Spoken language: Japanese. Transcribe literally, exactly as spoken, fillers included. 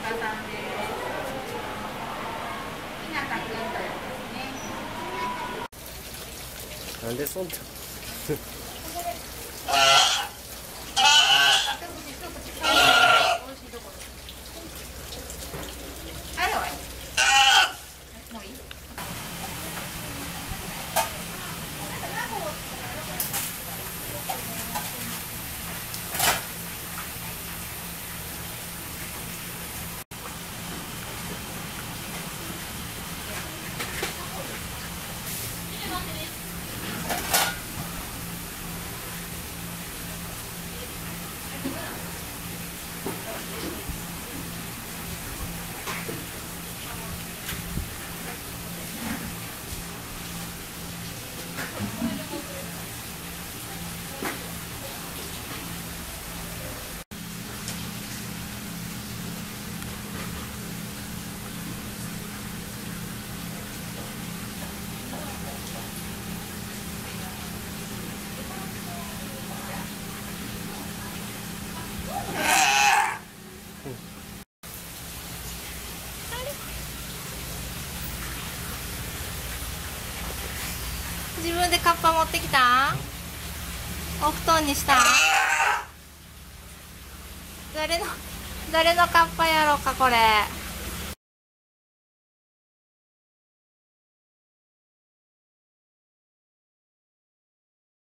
さんです。ひなたくんとですね。 なんでそんな自分でカッパ持ってきた？お布団にした？誰の誰のカッパやろうかこれ。